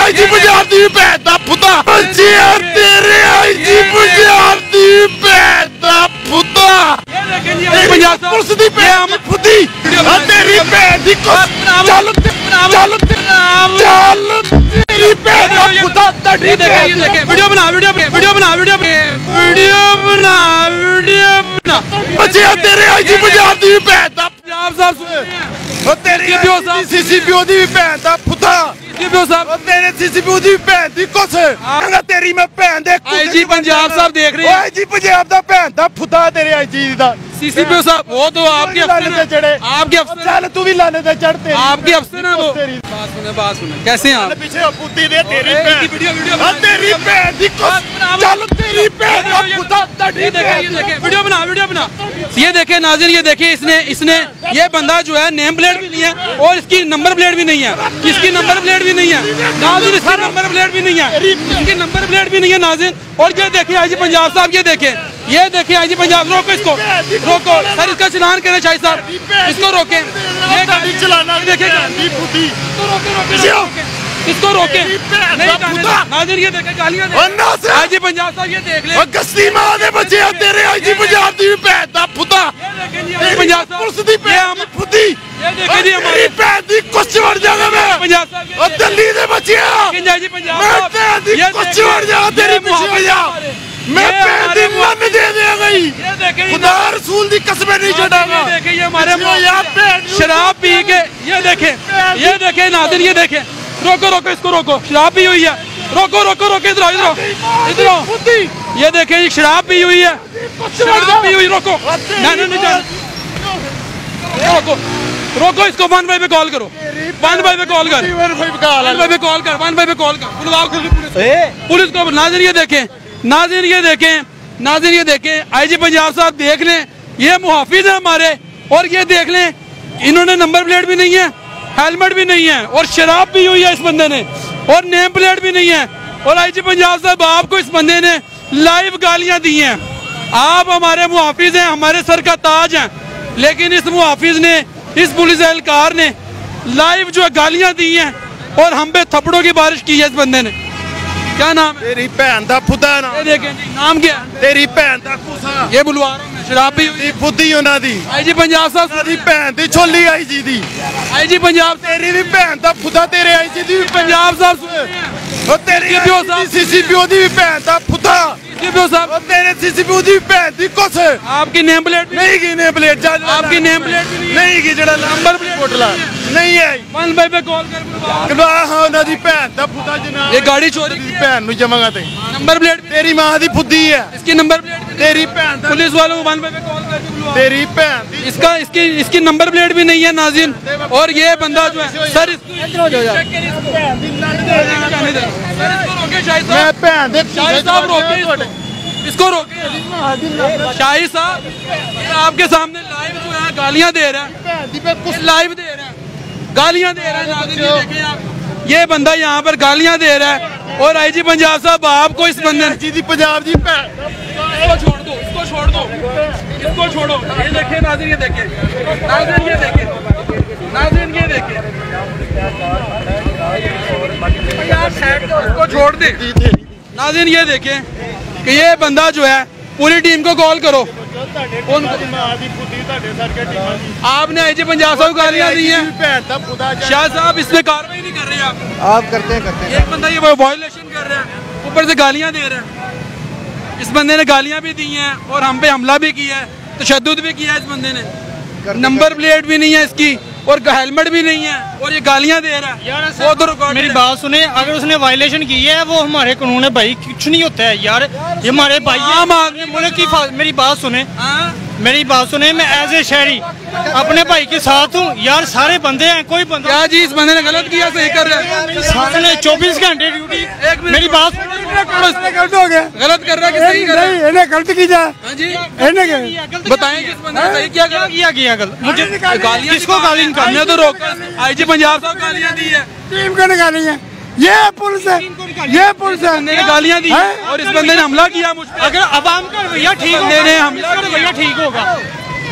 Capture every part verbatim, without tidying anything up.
IG Punjab दी भैन दा पुता बचिया तेरे आईजी पंजाब दी भैन दा पुता पंजाब पुलिस दी भैन फुदी तेरी भैन दी चल चल चल तेरी भैन दा पुता तड़ी वीडियो बना वीडियो वीडियो बना वीडियो वीडियो बना वीडियो बना बचिया तेरे आईजी पंजाब दी भैन दा पंजाब साहब तेरी सीसीपीओ दी भैन दा पुता तेरे सीसीपीओ दी भैन दी कुछ तेरी मैं भैन दे आईजी पंजाब साहब देख रहे हैं आईजी पंजाब दा भैन दा पुता तेरे आईजी दा सीसीपीओ साहब वो तो आपके अफसर चढ़े आपके अफसर चल तू भी लाने ते चढ़ते आपके अफसर हैं वो बात सुने बात सुने कैसे हैं आप पीछे पुती दे तेरी भैन वीडियो वीडियो तेरी भैन दी कुछ चल तेरी भैन दा पुता तड़ी देखे ये देखे वीडियो बना वीडियो बना ये देखे नाज़रीन ये देखे इसने इसने ये बंदा जो है नेम प्लेट भी नहीं है और इसकी नंबर प्लेट भी नहीं है इसकी नंबर प्लेट भी नहीं है नाज़रीन इसकी नंबर प्लेट भी नहीं है इसकी नंबर प्लेट भी नहीं है नाज़रीन और ये देखे आईजी पंजाब साहब ये देखे ये देखे आईजी पंजाब रोको इसको रोको सर इसका चलान करें शाहिद साहब इसको रोके ये गाड़ी चलाना देखे इसको रोके नाज़रीन ये देखे गालियां आईजी पंजाब साहब ये देख ले गस्ती मां दे बच्चे तेरे आईजी पंजाब दी भैन दा पुता पंजाब पुलिस दी भैन फुदी ये देखे जी हमारी भैन दी कुछ वड़ जागा मैं पंजाब साहब और दिल्ली दे बच्चे आईजी पंजाब मैं भैन दी कुछ वड़ जागा तेरी पीछे भैया मैं भैन दी लन दे दे गई खुदा रसूल दी कसमें नहीं छड़ागा देखे ये हमारे शराब पी के ये देखे ये देखे नाज़रीन ये देखे रोको रोको इसको रोको शराब पी हुई है रोको रोको रोको इधर इधर इधर ये देखे शराब पी हुई है शराब पी हुई रोको नहीं नहीं नहीं रोको रोको इसको वन भाई पे कॉल करो वन भाई पे कॉल कर वन भाई पे कॉल कर वन भाई पे कॉल कर बुलवाओ पुलिस को नाज़रीन ये देखें नाज़रीन ये देखें नाज़रीन ये देखें आईजी पंजाब साहब देख लें ये मुहाफिज है हमारे और ये देख लें इन्होंने नंबर प्लेट भी नहीं है हेलमेट भी नहीं है और शराब पी हुई है इस बंदे ने और नेम प्लेट भी नहीं है और आईजी पंजाब साहब आपको इस बंदे ने लाइव गालियां दी हैं आप हमारे मुहाफिज हैं हमारे सर का ताज हैं लेकिन इस मुहाफिज ने इस पुलिस एहलकार ने लाइव जो गालियां दी हैं और हम पे थप्पड़ों की बारिश की है इस बंदे ने क्या नाम है तेरी भैन दा खुदा नाम देखें जी नाम क्या है तेरी भैन दा खुदा ये बुलवा रहा हूं मैं शराब पी हुई फुदी उन्हां दी आईजी पंजाब साहब दी भैन दी छोली आईजी दी आईजी पंजाब तेरी भी भैन दा खुदा तेरे आईजी दी पंजाब साहब ओ तेरी सीसीपीओ दी भैन दा खुदा सीसीपीओ साहब ओ तेरे सीसीपीओ दी भैन दी कुछ आपकी नेम प्लेट नहीं की नेम प्लेट आपकी नेम प्लेट नहीं की जेड़ा नंबर प्लेट कोटला नहीं है वन भाई पे कॉल कर बुलवा हां उन्हां दी भैन दा खुदा जनाब ये गाड़ी चोरी दी भैन नु जमागा ते नंबर प्लेट तेरी मां दी फुदी है इसकी नंबर प्लेट तेरी भैन पुलिस वालों को वन भाई पे कॉल करके बुलवा तेरी भैन इसका इसकी इसकी नंबर प्लेट भी नहीं है नाज़रीन और ये बंदा जो है सर इसको हो जाओ यार मैं भैन दे शाहिद साहब रोके इसको रोके शाहिद साहब आपके सामने लाइव जो है गालियां दे रहा है कुछ लाइव दे रहा है गालियां दे रहा है नाज़रीन देखें आप ये बंदा यहाँ पर गालियां दे रहा है और आईजी पंजाब साहब आपको इस बंदे जी पंजाब जी इसको छोड़ दो इसको छोड़ दो इसको छोड़ो ये देखें नाज़रीन ये देखें नाज़रीन ये देखें नाज़रीन ये देखें इसको छोड़ दे नाज़रीन ये देखें कि ये बंदा जो है पूरी टीम को कॉल करो आपने आईजी पंजाब साहब गालियां दी हैं शाह साहब इस पे कार्रवाई नहीं कर रहे आप आप करते हैं करते हैं एक बंदा ये वायलेशन कर रहा है ऊपर से गालियां दे रहा है इस बंदे ने गालियां भी दी हैं और हम पे हमला भी किया है तशद्दुद भी किया है इस बंदे ने नंबर प्लेट भी नहीं है इसकी और हेलमेट भी नहीं है और ये गालियां दे रहा है यार वो तो मेरी बात सुने अगर उसने वायलेशन की है वो हमारे कानून है भाई कुछ नहीं होता है यार ये हमारे भाई आम आदमी मुल्क की मेरी बात सुने मेरी बात सुने मैं एज ए शहरी अपने भाई के साथ हूँ यार सारे बंदे हैं कोई बंदा क्या जी इस बंदे ने गलत किया सही कर रहा है चौबीस घंटे ड्यूटी मेरी बात गलत हो गया गलत कर रहा है कि सही कर रहा है इन्हें गलत की जा हाँ जी बताएं किस बंदे ने सही किया किया किया गलत मुझे गालियां किसको गाली हमने तो रोका आईजी पंजाब साहब गालियां दी है टीम को निकाली है ये पुलिस है ये पुलिस है ने गालियां दी और इस बंदे ने हमला किया मुझ पे अगर अवाम का रवैया ठीक बंदे ने हमला रवैया ठीक होगा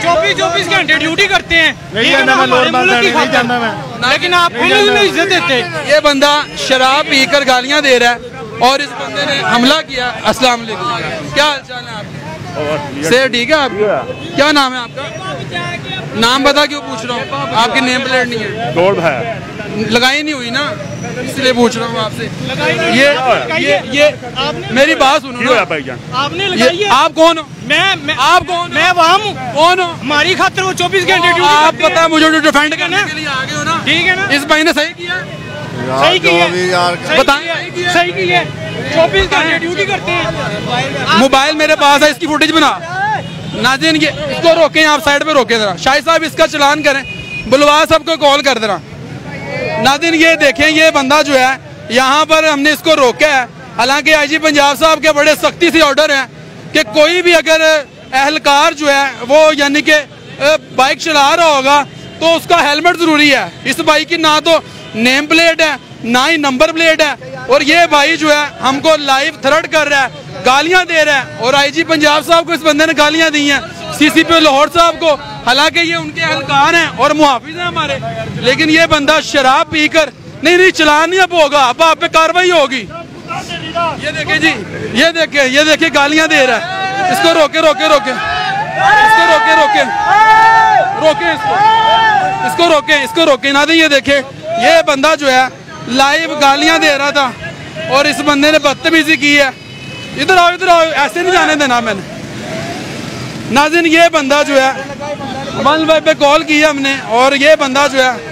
चौबीस चौबीस घंटे ड्यूटी करते हैं, नहीं जानना मैं, नॉर्मल नहीं जानना मैं, लेकिन आप उन्हें इज्जत देते। ये बंदा शराब पीकर गालियां दे रहा है और इस बंदे ने हमला किया। अस्सलाम वालेकुम, क्या हाल चाल है आपके? से ठीक है आपकी? क्या नाम है आपका? नाम बता, क्यों पूछ रहा हूँ? आपकी नेम प्लेट नहीं है? दौड़ है, लगाई नहीं हुई ना, इसलिए पूछ रहा हूँ आपसे। ये ये ये मेरी बात सुनो ना, आपने लगाई है। आप कौन हो? मैं, मैं आप कौन? मैं वहाँ हूँ। कौन हो? हमारी खातिर वो चौबीस घंटे ड्यूटी आप करते हैं। पता है मुझे डिफेंड करने के लिए आ गए हो ना, ठीक है ना? इस भाई ने सही किया, सही की है, बताएं, सही की है। चौबीस घंटे ड्यूटी करते हैं। मोबाइल मेरे पास है, इसकी फुटेज बना। नाज़रीन ये इसको रोकें, आप साइड पे रोकें जरा। शाहिद साहब इसका चलान करें, बुलवा साहब को कॉल कर देना। नाज़रीन ये देखें, ये बंदा जो है यहाँ पर हमने इसको रोका है। हालांकि आईजी पंजाब साहब के बड़े सख्ती से ऑर्डर हैं कि कोई भी अगर एहलकार जो है वो यानी कि बाइक चला रहा होगा तो उसका हेलमेट जरूरी है। इस बाइक की ना तो नेम प्लेट है ना ही नंबर प्लेट है, और ये भाई जो है हमको लाइव थ्रेट कर रहा है, गालियां दे रहा है। और आईजी पंजाब साहब को इस बंदे ने गालियां दी हैं, सीसीपी लाहौर साहब को, हालांकि ये उनके एहलकार हैं और मुहाफिज हैं हमारे, लेकिन ये बंदा शराब पीकर नहीं नहीं चलान नहीं अब होगा, अब आप पे कार्रवाई होगी। ये देखे जी, ये देखे, ये देखे गालियां दे रहा है। इसको रोके रोके रोके इसको रोके रोके रोके इसको इसको रोके इसको रोके ना दे। ये देखे, ये बंदा जो है लाइव गालियां दे रहा था और इस बंदे ने बदतमीजी की है। इधर आओ, इधर आओ, ऐसे नहीं जाने देना मैंने। नाज़रीन ये बंदा जो है वन भाई पे कॉल किया हमने, और ये बंदा जो है,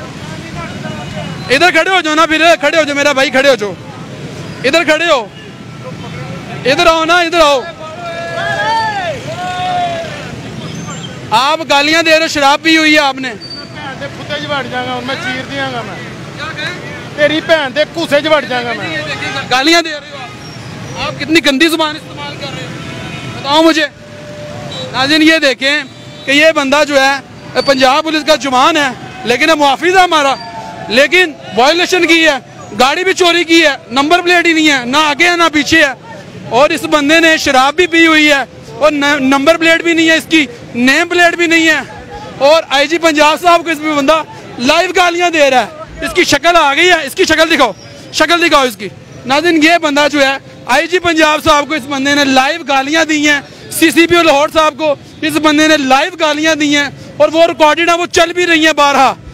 इधर खड़े हो जाओ ना, फिर खड़े हो जाओ मेरा भाई, खड़े हो जाओ, इधर खड़े हो, इधर आओ ना, इधर आओ। आप गालियां दे रहे हो, शराब पी हुई है आपने। कुत्ते च वड़ जाऊंगा मैं, चीर दियांगा मैं, तेरी भैन दे घूसे च वड़ जाऊंगा मैं। गालियां दे रहे हो आप, आप कितनी गंदी जुबान इस्तेमाल कर रहे हो, बताओ मुझे। नाज़रीन ये देखें कि ये बंदा जो है पंजाब पुलिस का जवान है, लेकिन मुहाफिज है हमारा, लेकिन वायलेशन की है, गाड़ी भी चोरी की है, नंबर प्लेट ही नहीं है, ना आगे है ना पीछे है, और इस बंदे ने शराब भी पी हुई है और नंबर प्लेट भी नहीं है, इसकी नेम प्लेट भी नहीं है। और आईजी पंजाब साहब को इस बंदा लाइव गालियां दे रहा है। इसकी शक्ल आ गई है, इसकी शक्ल दिखाओ, शक्ल दिखाओ इसकी। नाज़रीन ये बंदा जो है आईजी पंजाब साहब को इस बंदे ने लाइव गालियां दी हैं, सीसीपी लाहौर साहब को इस बंदे ने लाइव गालियां दी हैं, और वो रिकॉर्डेड है, वो चल भी रही है बारहा।